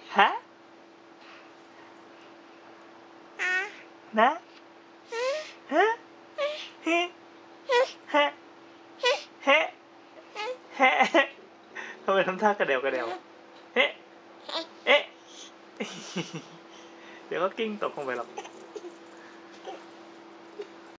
ฮะนะฮะเฮ้ฮะเฮ้เฮ้ทำไมทำท่ากระเดวกระเดวเฮ้เอ๊ะเดี๋ยวก็กิ้งตกลงไปหรอก